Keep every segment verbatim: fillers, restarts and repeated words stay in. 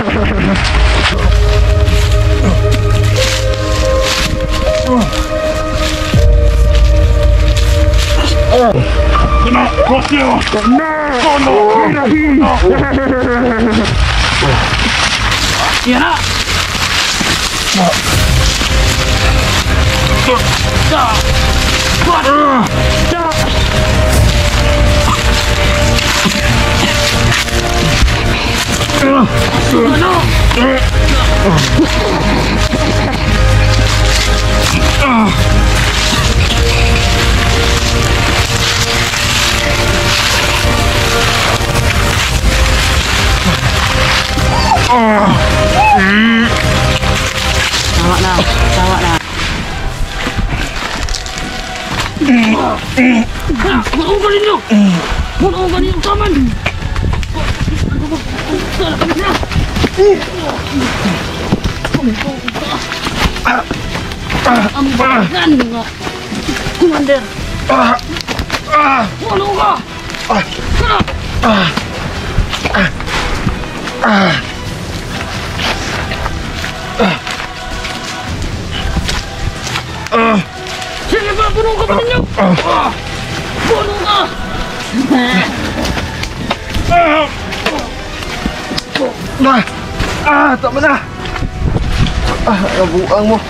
Kena, bosnya. Kena. Kena. Ya. Dah. Kuat. Dah. Kena. Ah. Tawak dah, tawak dah. Bunuh kali ni, bunuh kali ni taman. Ambilkan juga, komander. Bunuh kau. Kena. Sini pak, bunuh kau peninjuk. Bunuh kau. Nah, ah, tak benar. Ah, yang buang mu.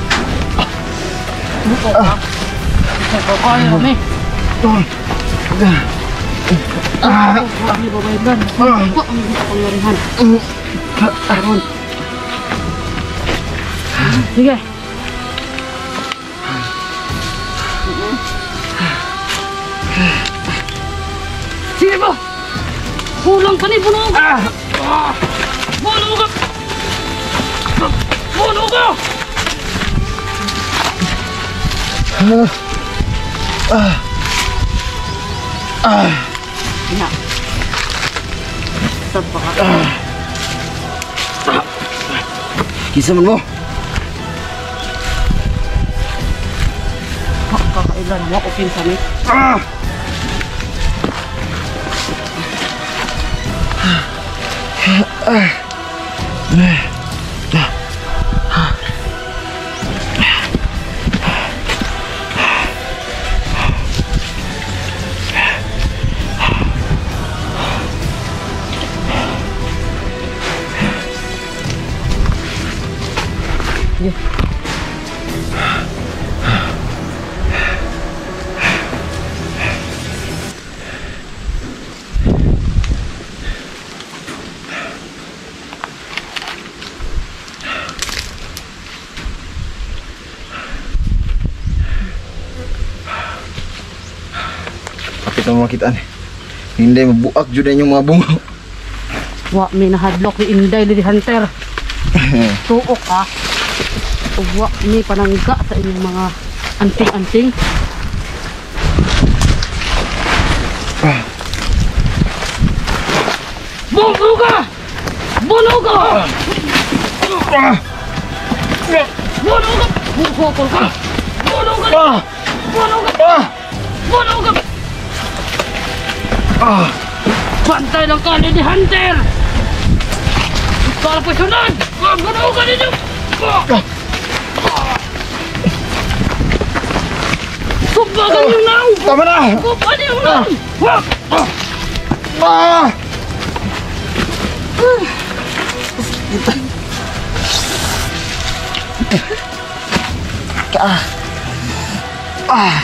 Ah, kau kau yang ni. Ah, kami berbaikan. Kau ambil penglarihan. Turun. Tiga. Sini po. Pulang ka ni bunuh ka. Bunuh ka. Bunuh ka. Ah. Ah. Ya. Sabak. Kisah mo. Kakailan mo ako pinsan eh. Ah. Ah. Kita mau kita nih. Inday mabuak jud yung mga bunga. Wa may nahadlok ni Inday di hunter. Tuok ah. Wa may panangga sa inyong mga anting-anting. Ah. Bunuh ka! Bunuh ka! Ah. Bunuh ka! Bunuh ka! Bunuh ka! Ah. Bunuh ka! Ah. Bunuh ka! Ah. Bantay lang ka ni hunter! Para po sunod! Bunuh ka ninyo! Subagan yung naw! Tama na! Subagan yung naw! Ah. Ah. Ah.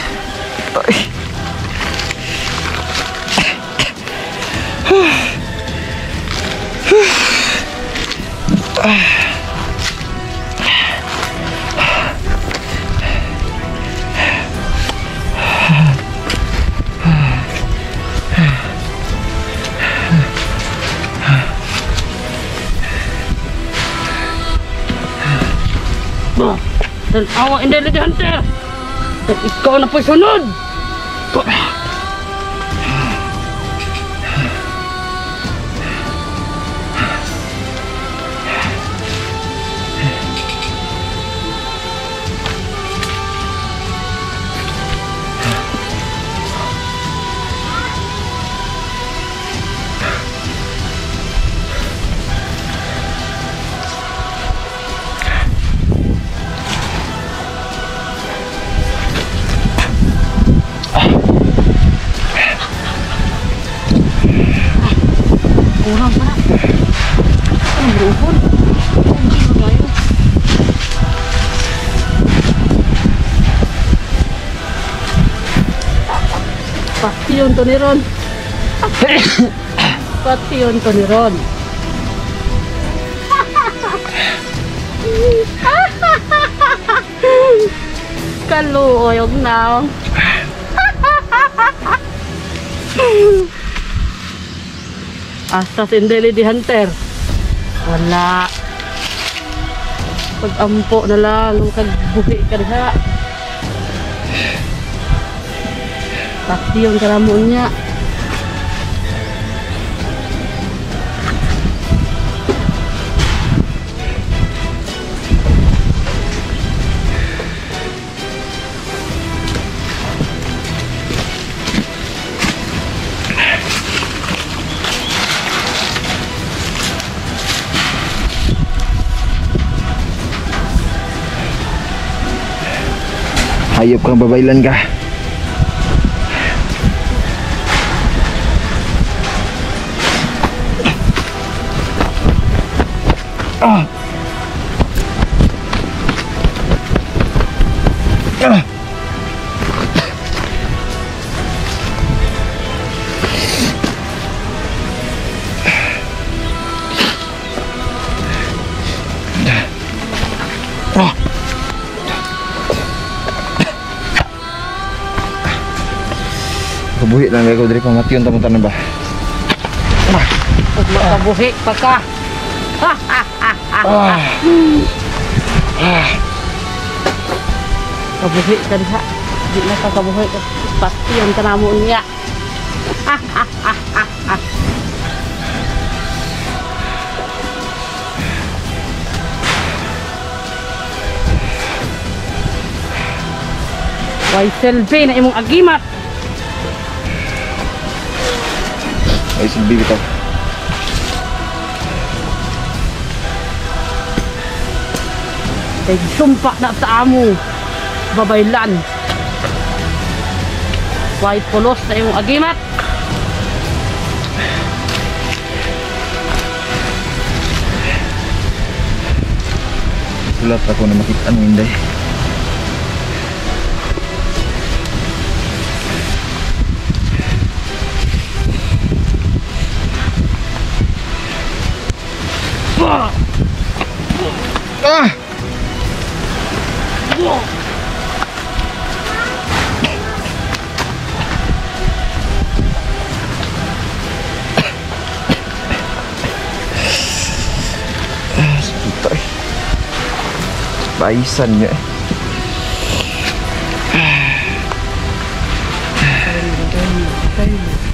Dan awak Inday di hunter. Dan ikaw na po sunod. Pati yun to ni Ron. Pati yun to ni Ron. Kaluoy og naong. Asa si Indeli di Hunter. Wala. Pag-ampo na lang ang kagbuhi ka diha. Pati yung karamon niya. Hayop kang babaylan ka. Ah. Ah. Ah. Kabuhi lang ako dari pamation teman-teman ba. Ug makabuhi pa ka. Ah. Ah. Kabuhi ka diha. Di na ka kabuhi ka. Pati yung kanamo niya. Why selfie na imong agimat? Ay silbi bitaw. Kay sumpa na sa amo. Babaylan. Why pulos na imong agimat? Sulat ako na makita ang Inday. Ah! Ah, sakit eh. Baisan niya eh. Tayo, tayo, tayo.